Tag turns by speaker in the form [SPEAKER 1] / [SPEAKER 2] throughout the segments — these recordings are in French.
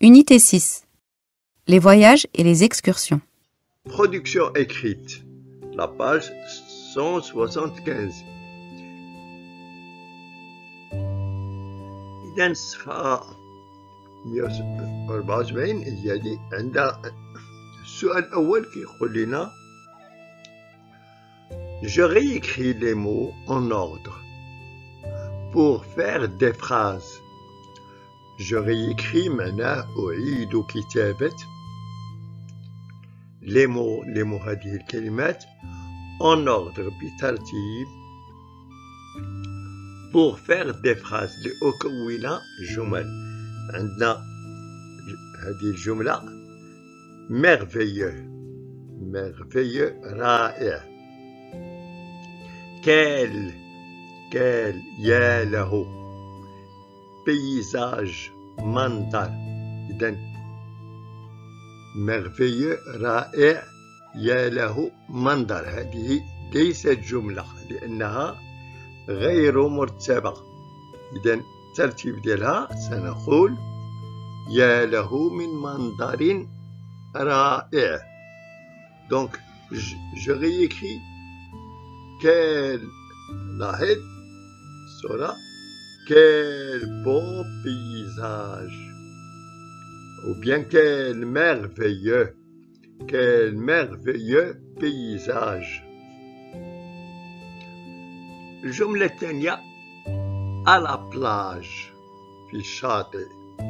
[SPEAKER 1] Unité 6. Les voyages et les excursions.
[SPEAKER 2] Production écrite. La page 175. إذا الصفحة 174 هي دي عندها السؤال الأول كيقول لنا Je réécris les mots en ordre pour faire des phrases. Je réécris معناه أعيد كتابة les mots هذه الكلمات en ordre بترتيب pour faire des phrases لأكون جمل. عندنا هذه الجملة merveilleux رائع. quel يا له. paysage منظر. إذن merveilleux رائع يا له منظر هذه ليست جملة لأنها غير مرتبة. إذن الترتيب ديالها سنقول يا له من منظر رائع. دونك je réécris quel لاحظ صورة quel beau paysage ou bien quel merveilleux paysage. الجملة الثانية à la plage في الشاطئ.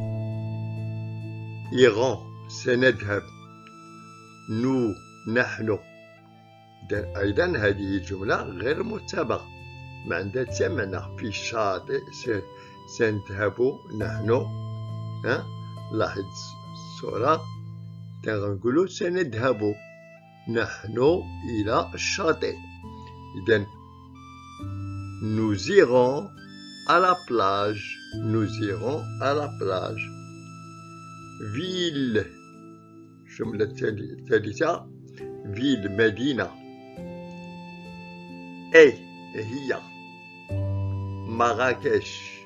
[SPEAKER 2] irons سنذهب. nous نحن. أيضا هذه الجملة غير مرتبة ما عندها حتى معنى. في الشاطئ سنذهب نحن. لاحظ الصورة غنقولو سنذهب نحن إلى الشاطئ. إذن nous irons à la plage. ville الجملة الثالثة ville مدينة. هي مراكش.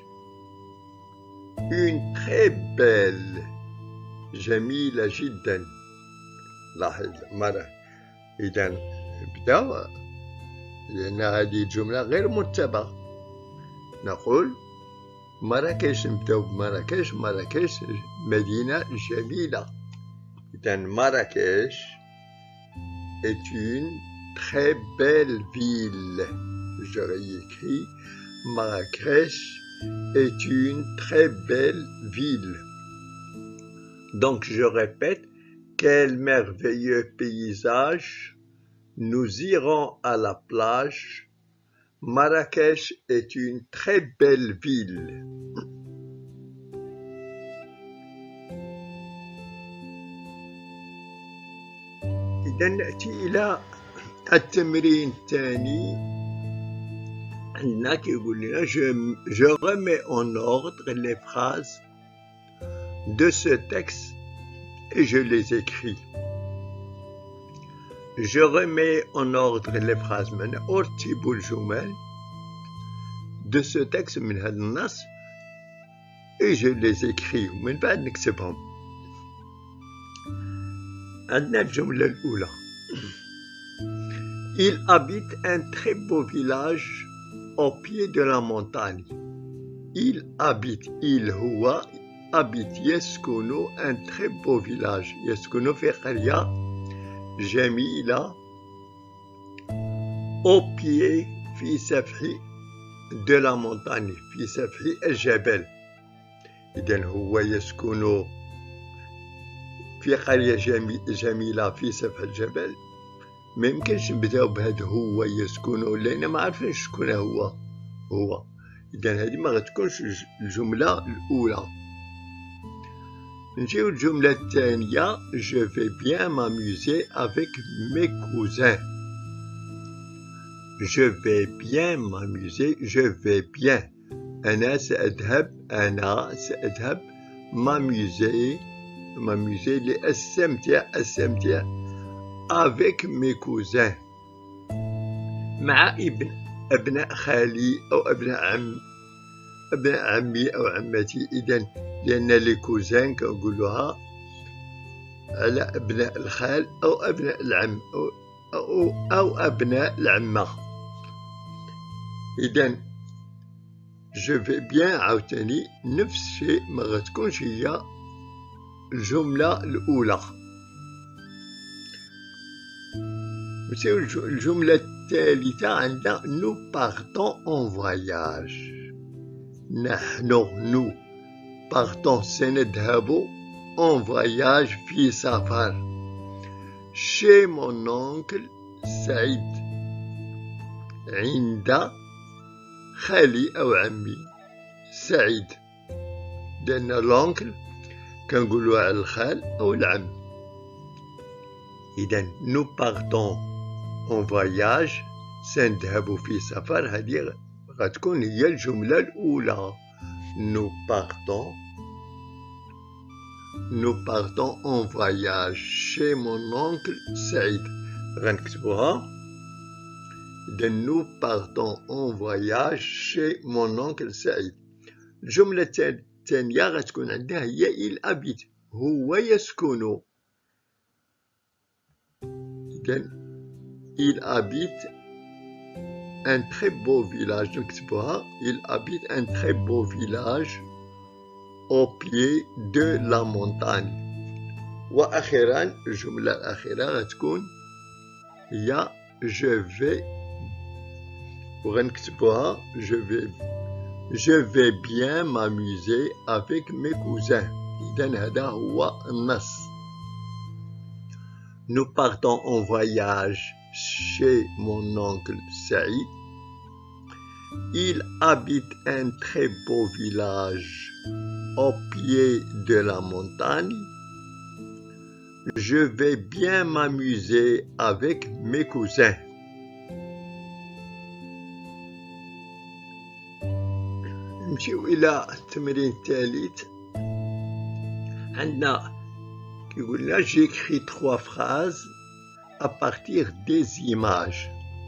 [SPEAKER 2] une très belle جميلة جدا. لاحظ مرة. إذن نبدأ لأن هذه الجملة غير مرتبة. نقول مراكش. نبدأ بمراكش. مراكش مدينة جميلة. إذن مراكش est une très belle ville. Je réécris Marrakech est une très belle ville. Donc je répète, quel merveilleux paysage. Nous irons à la plage. Marrakech est une très belle ville. إذا نأتي إلى التمرين الثاني. عندنا كيقول لنا je remets en ordre les phrases de ce texte et je les écris. je remets en ordre les phrases من أرتب الجمل de ce texte من هذا النص et je les écris ومن بعد نكتبهم. عندنا الجملة الأولى Il habite un très beau village au pied de la montagne. Il هو habite يسكن un très beau village. يسكن في قرية جميلة au pied في سفح de la montagne في سفح الجبل. إذن هو يسكن في قرية جميلة في سفح الجبل. ما يمكنش نبداو بهذا هو يسكن لأن ما عارفين شكون هو. إذا هذه ما غتكونش الجملة الأولى. نجيو الجملة الثانية je vais bien m'amuser avec mes cousins. je vais bien أنا سأذهب m'amuser لأستمتع avec mes cousins مع أبناء خالي أو أبناء عمي أو عمتي. إذن لأن لي كوزان كنقولوها على أبناء الخال أو أبناء العم أو أبناء العمة. إذن جو في بيان عاوتاني نفس الشيء ما غتكونش هي الجملة الأولى. نمشيو الجملة الثالثة عندنا nous partons en voyage. نحن nous partons سنذهب en voyage في سفر chez mon oncle سعيد عند خالي أو عمي سعيد، لأن لونكل كنقولوها على الخال أو العم. إذا nous partons en voyage سنذهب في سفر، هذه غتكون هي الجملة الأولى. nous partons en voyage chez mon oncle سعيد، غنكتبوها. إذا nous partons en voyage chez mon oncle سعيد. الجملة الثانية غتكون عندها هي il habite هو يسكن. إذا il habite un très beau village، نكتبوها il habite un très beau village au pied de la montagne. وأخيرا الجملة الأخيرة غتكون هي je vais، وغنكتبوها je vais bien m'amuser avec mes cousins. إذا هذا هو النص. nous partons en voyage chez mon oncle Saïd. Il habite un très beau village au pied de la montagne. Je vais bien m'amuser avec mes cousins. نمشيو إلى التمرين الثالث. عندنا كيقول لنا j'écris 3 phrases à partir des images.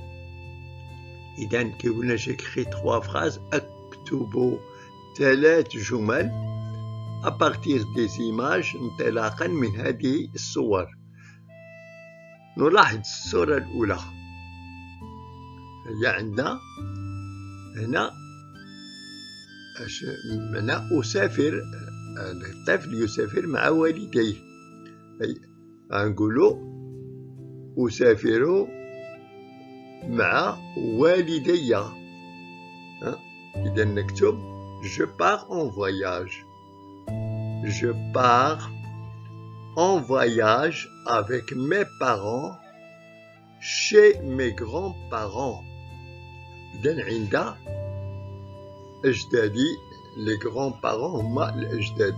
[SPEAKER 2] إذا كيقول لنا j'écris 3 phrases، أكتب 3 جمل à partir des images انطلاقا من هذه الصور. نلاحظ الصورة الأولى هي عندنا هنا أسافر، الطفل يسافر مع والديه، أي نقولوا أسافر مع والدي. إذا نكتب je pars en voyage. Je pars en voyage avec mes parents chez mes grands-parents. إذا عند أجدادي، les grands-parents هما الأجداد.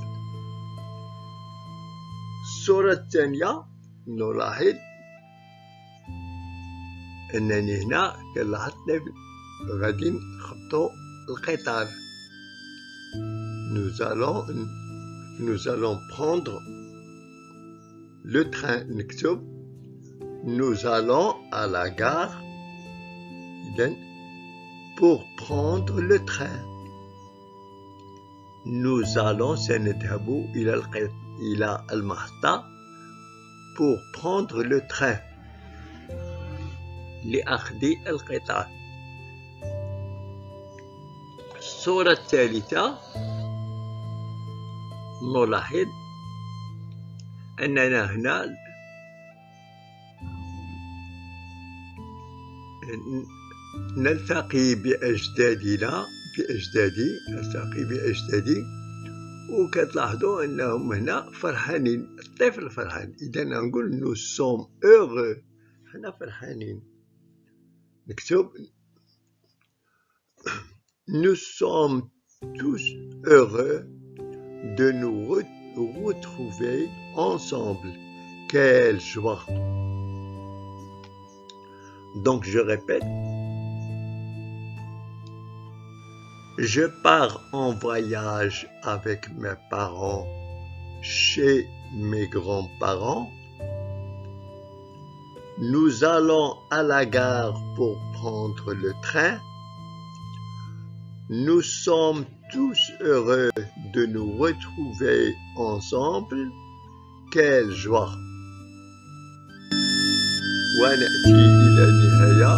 [SPEAKER 2] الصورة الثانية نلاحظ أنني هنا كنلاحظ الطفل غادي نخبطو القطار. Nous allons prendre le train. نكتب nous allons à la gare. إذن pour prendre le train. nous allons سنذهب إلى المحطة pour prendre le train لأخذ القطار. الصورة الثالثة نلاحظ أننا هنا نلتقي بأجدادي وكتلاحظوا أنهم هنا فرحانين، الطفل فرحان. إذا نقول nous sommes heureux، حنا فرحانين. نكتب nous sommes tous heureux de nous retrouver ensemble. Quelle joie! Donc je répète, je pars en voyage avec mes parents chez mes grands-parents. Nous allons à la gare pour prendre le train. Nous sommes tous heureux de nous retrouver ensemble. Quelle joie! ونأتي إلى النهاية.